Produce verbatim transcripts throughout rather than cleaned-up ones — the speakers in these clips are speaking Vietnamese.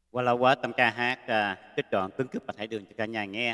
Qua lâu quá tâm ca hát à, trích đoạn Tướng cướp Bạch Hải Đường cho cả nhà nghe.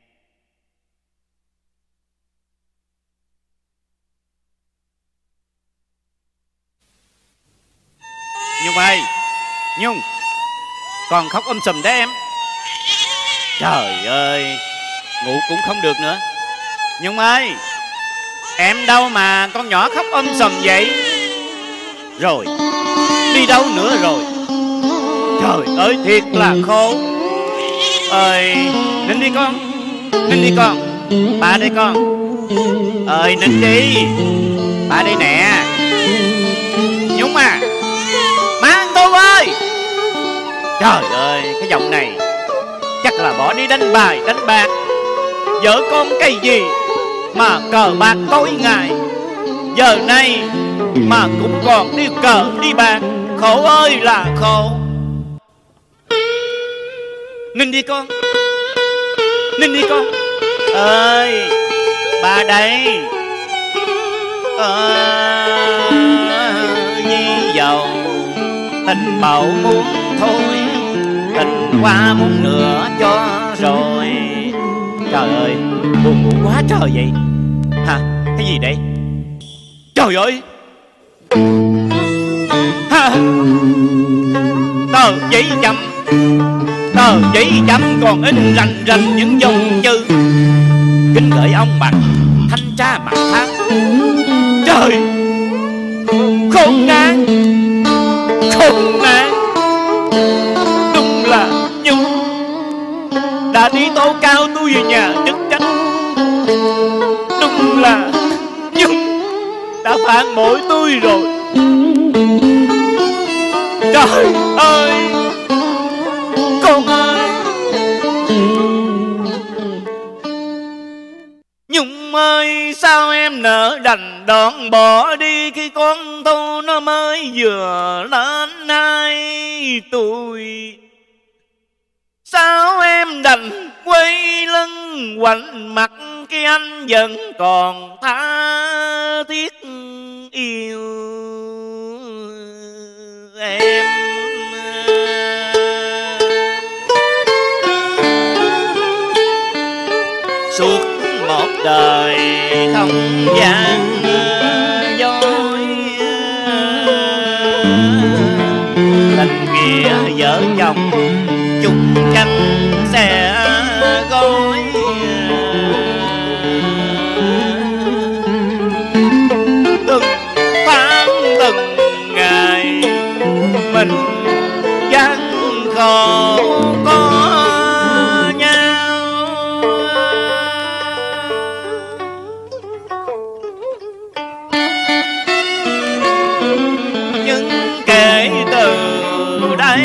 Nhung ơi, Nhung, còn khóc um sùm đấy em. Trời ơi, ngủ cũng không được nữa. Nhung ơi, em đâu mà con nhỏ khóc um sùm vậy? Rồi, đi đâu nữa rồi? Trời ơi, thiệt là khổ. Ơi, Ninh đi con, Ninh đi con. Ba đây con. Ơi, Ninh đi. Ba đây nè. Nhung à, má tôi ơi. Trời ơi, cái giọng này chắc là bỏ đi đánh bài, đánh bạc. Vợ con cây gì mà cờ bạc tối ngày. Giờ này mà cũng còn đi cờ đi bạc. Khổ ơi là khổ. Ninh đi con, Ninh đi con. Ơi, ba đây. Ơi, vì giàu tình bầu muốn thôi, tình qua muốn nữa cho rồi. Trời ơi, buồn ngủ quá trời vậy. Hả, cái gì đây? Trời ơi, ha, tờ giấy chậm, tờ giấy chậm còn in rành rành những dòng chữ: kính gửi ông bằng thanh tra mặt tháng. Trời, khốn nạn, khốn nạn. Đúng là Nhung đã đi tố cáo tôi về nhà chức trách. Đúng là Nhung đã phản bội tôi rồi. Trời ơi, con ơi. Nhung ơi, sao em nỡ đành đón bỏ đi khi con thu nó mới vừa lên hai tuổi. Sao em đành quay lưng quạnh mặt khi anh vẫn còn tha thiết yêu em. Suốt một đời không gian dối, tình nghĩa vợ chồng chung canh sẽ gói. Từng tháng từng ngày mình gian khổ có nhau. Nhưng kể từ đây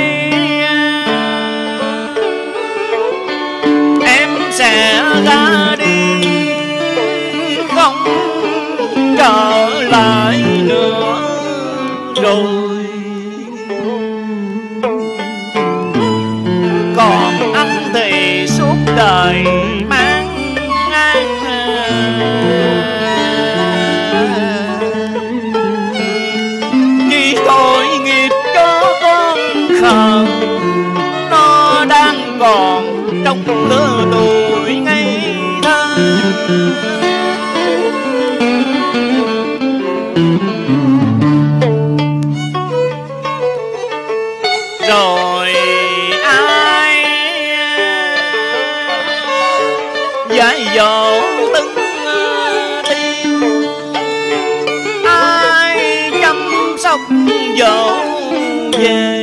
sẽ ra đi không trở lại nữa rồi. Còn anh thì suốt đời mang ngang, chỉ tội nghiệp cho con khờ. Nó đang còn trong lứa tuổi ngây thơ. Rồi ai dạy dỗ từng tiêu, ai chăm sóc dỗ về.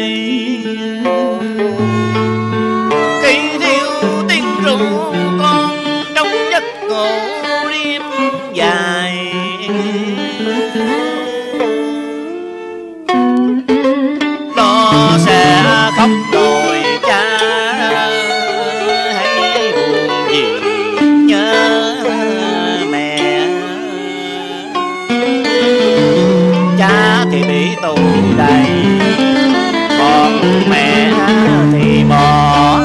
Con trong giấc ngủ đêm dài, nó sẽ khóc đôi cha hay buồn gì nhớ mẹ. Cha thì bị tù đầy, còn mẹ thì bỏ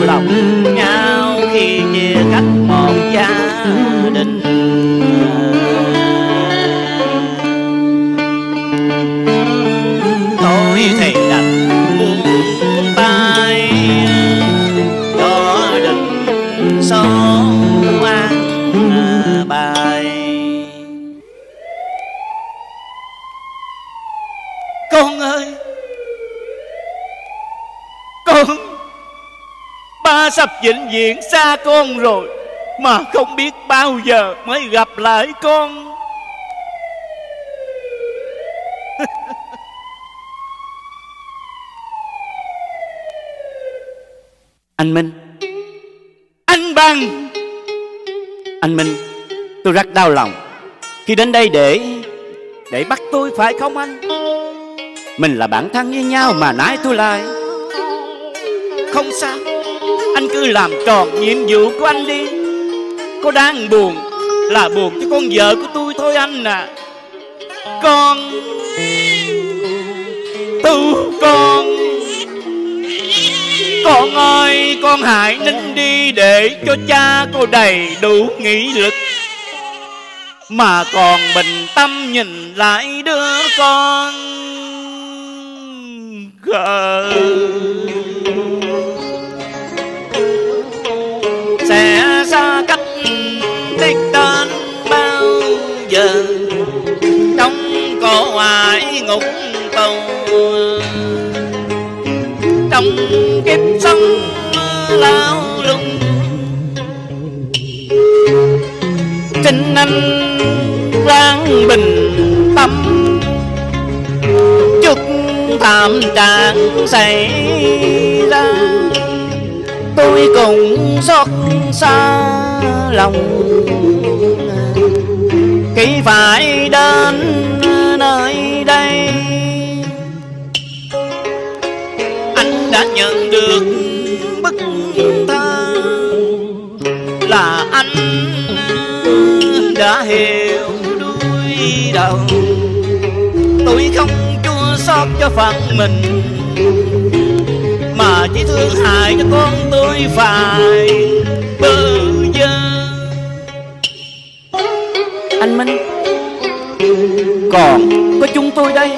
lòng nhau khi chia cách một gia đình. Tôi thì đành buông tay cho định số an bài. Con ơi, con, ba sắp vĩnh viễn xa con rồi, mà không biết bao giờ mới gặp lại con. Anh Minh, anh Bằng, anh Minh, tôi rất đau lòng khi đến đây để để bắt tôi, phải không anh? Mình là bạn thân với nhau mà nãy tôi lại. Không sao, anh cứ làm tròn nhiệm vụ của anh đi. Có đáng buồn là buồn cho con vợ của tôi thôi anh à. Con Tu con Con ơi, con hãy nín đi để cho cha cô đầy đủ nghị lực, mà còn bình tâm nhìn lại đứa con khờ. Sẽ xa cách tích tên bao giờ, trong cổ ải ngục tù, trong kiếp sống lao lung. Xin anh ráng bình tâm, chút thảm trạng xảy ra tôi cũng xót xa lòng, khi phải đến nơi đây. Anh đã nhận được bức thơ là anh đã hiểu đuôi đầu. Tôi không chua xót cho phận mình, mà chỉ thương hại cho con tôi phải bơ vơ. Anh Minh, còn có chúng tôi đây,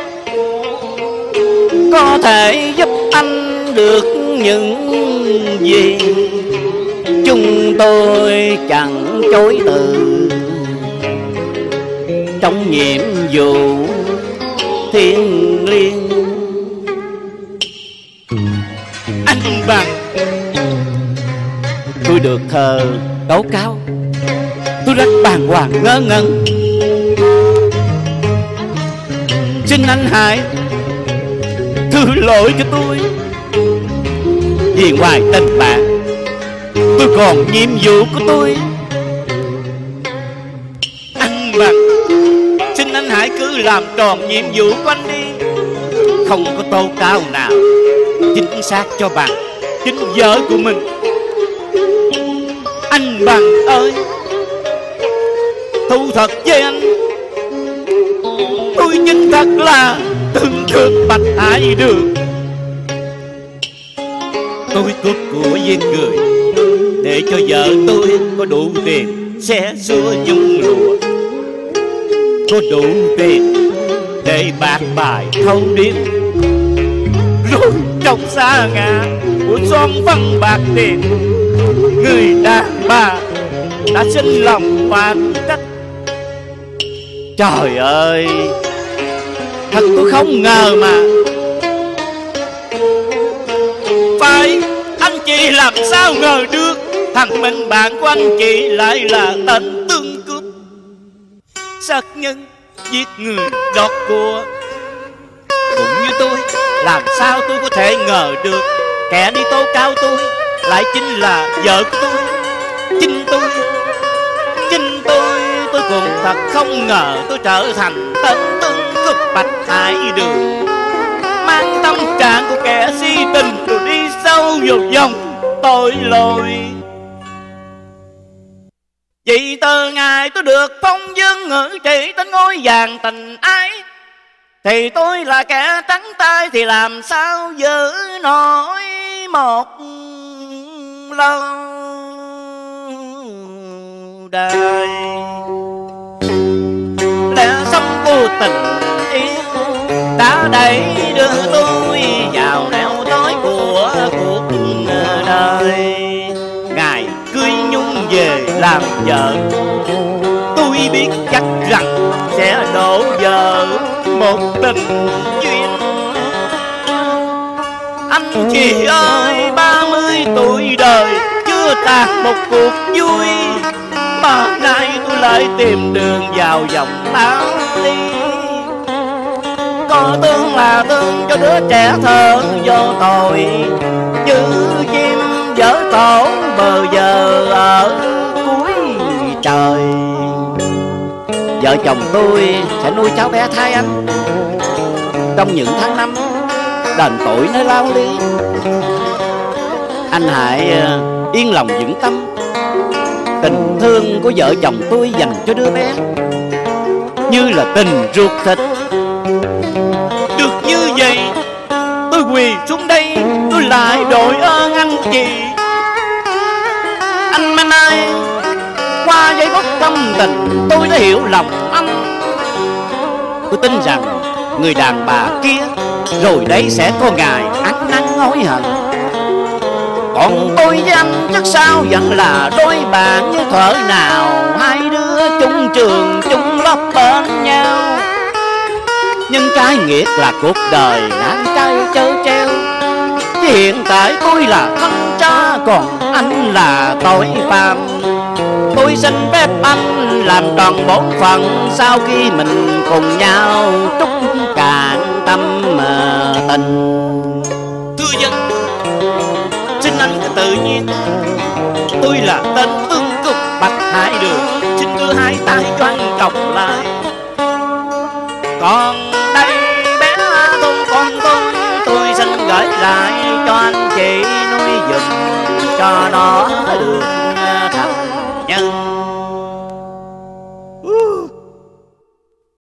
có thể giúp anh được những gì chúng tôi chẳng chối từ trong nhiệm vụ thiêng liêng. Anh Bằng, tôi được thờ tố cáo, tôi rất bàng hoàng ngớ ngẩn. Xin anh hãy thứ lỗi cho tôi, vì ngoài tình bạn tôi còn nhiệm vụ của tôi. Anh Bằng, xin anh hãy cứ làm tròn nhiệm vụ của anh đi. Không có tố cáo nào chính xác cho Bằng, chính vợ của mình. Anh Bằng ơi, thú thật với anh, tôi chính thật là thương thương Bạch Hải Đường. Tôi cướp của giết người để cho vợ tôi có đủ tiền xẻ xua nhung lụa, có đủ tiền để bạc bài thâu điếm. Rồi trong xa ngã của son phân bạc tiền, người đàn bà đã sinh lòng oan trách. Trời ơi, thật tôi không ngờ mà. Phải, anh chị làm sao ngờ được thằng Minh bạn của anh chị lại là tên tương cướp, sát nhân, giết người, đọt của. Cũng như tôi, làm sao tôi có thể ngờ được kẻ đi tố cáo tôi lại chính là vợ của tôi. Chính tôi, chính tôi, tôi cũng thật không ngờ tôi trở thành tên tương cướp Bạch Hải Đường, mang tâm trạng của kẻ si tình rồi đi sâu vào dòng tội lỗi. Vì từ ngày tôi được phong dương ngự trị tên ngôi vàng tình ái, thì tôi là kẻ trắng tay thì làm sao giữ nổi một lâu đời. Lẽ sống vô tình yêu đã đẩy đưa tôi vào nẻo tối của cuộc đời. Ngày cưới Nhung về làm vợ, tôi biết chắc rằng sẽ đổ vỡ một tình duyên. Anh chị ơi, ba mươi tuổi đời chưa tàn một cuộc vui, mà nay tôi lại tìm đường vào vòng táo ly. Có thương là thương cho đứa trẻ thơ vô tội, như chim dở tổ bờ giờ ở cuối trời. Vợ chồng tôi sẽ nuôi cháu bé thai anh trong những tháng năm đền tội nơi lao ly. Anh hãy yên lòng vững tâm, tình thương của vợ chồng tôi dành cho đứa bé như là tình ruột thịt. Được như vậy, tôi quỳ xuống đây, tôi lại đội ơn anh chị. Anh Minh ơi, qua giây phút tâm tình tôi đã hiểu lòng anh. Tôi tin rằng người đàn bà kia rồi đấy sẽ có ngày ăn năn hối hận. Còn tôi với anh chắc sao vẫn là đôi bạn như thuở nào, hai đứa chung trường chung lớp bên nhau. Nhưng cái nghiệt là cuộc đời ngang trái chớ treo, chứ hiện tại tôi là thân cha, còn anh là tội phạm. Tôi xin phép anh làm tròn bổn phận, sau khi mình cùng nhau trút cạn tâm tình. Thưa dân, xin anh cứ tự nhiên, tôi là tên Tương Cực Bạch Hải Đường, xin đưa hai tay cho anh cộng lại. Còn đây bé Thôn con tôi, tôi xin gửi lại cho anh chị nuôi giùm cho nó được thành nhân.